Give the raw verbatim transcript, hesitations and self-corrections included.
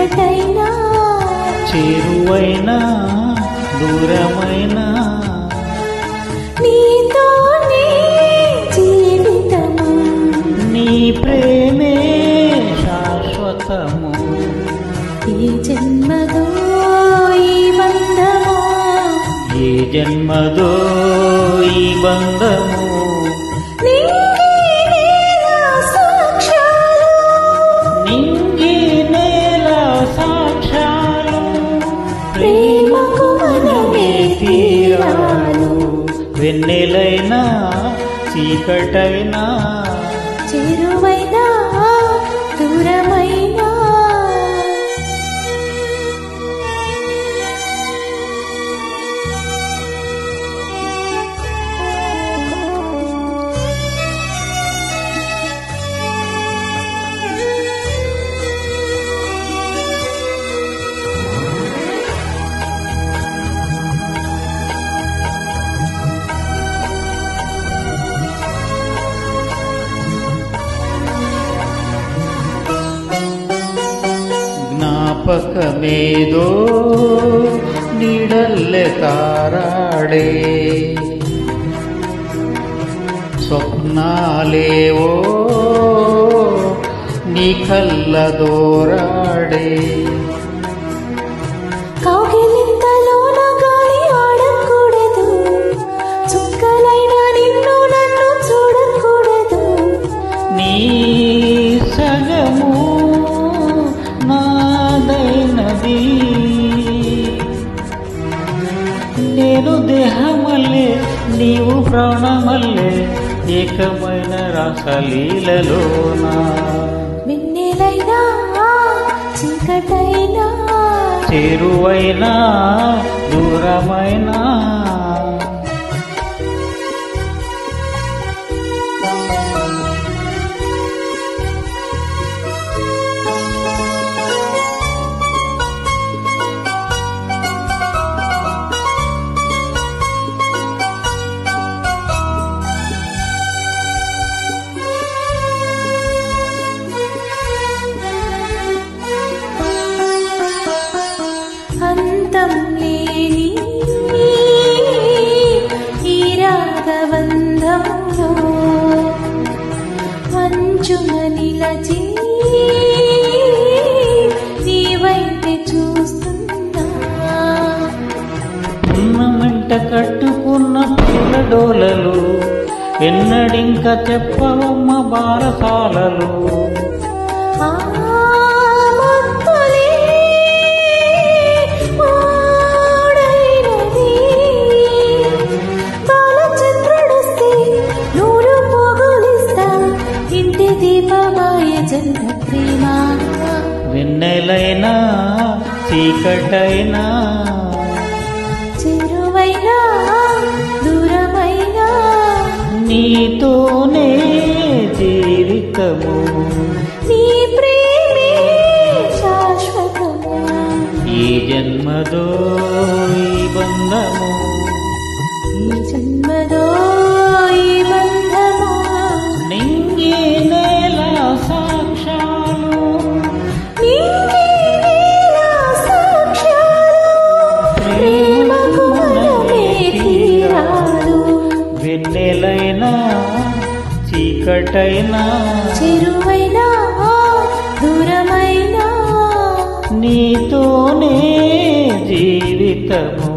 చీకటైనా చేరువైనా దూరమైనా నీతోనే జీవితము నీ ప్రేమే శాశ్వతము ఈ జన్మదో ఈ బంధము ఈ జన్మదో ఈ బంధము నింగి నేల సాక్ష్యాలు ప్రేమకు మనమే తీరాలు వెన్నెలైనా చీకటైనా చేరువైనా దూరమైనా జ్ఞాపకమేదో నీడల్లె తారాడే స్వప్నాలేవో నీ కళ్ళ దోరాడే కౌగిలింతలోన గాలి ఆడకూడదు చుక్కలైన నిన్ను నన్ను చూడకూడదు నీ సగము నాదైనది నేను దేహమల్లే నీవు ప్రాణమల్లే ఏకమైన రాసలీలలోనా వెన్నెలైనా చీకటైనా చేరువైనా దూరమైనా అంతం లేని ఈ రాగబంధంలో అంచున నిలచి నీ వైపే చూస్తున్నా ఉన్నమంట కట్టుకున్న పూల డోలలు ఎన్నడింక చెప్పవమ్మ బారసాలలు ఆ మత్తులే ఓడైనది బాలచంద్రుడొస్తే నూరు పోగులిస్తా ఇంటి దీపమాయ జన్మ ప్రేమ వెన్నెలైనా చీకటైనా చెరువైనా దూరమైనా నీతోనే జీవితము నీ ప్రేమే శాశ్వతము ఈ జన్మదో ఈ బంధము ఈ జన్మదో ఈ బంధము నింగి నేల సాక్ష్యాలు నింగి నేల సాక్ష్యాలు ప్రేమకు మనమే తీరాలు వెన్నెలైనా చీకటైనా చెరువైనా దూరమైనా నీతోనే జీవితము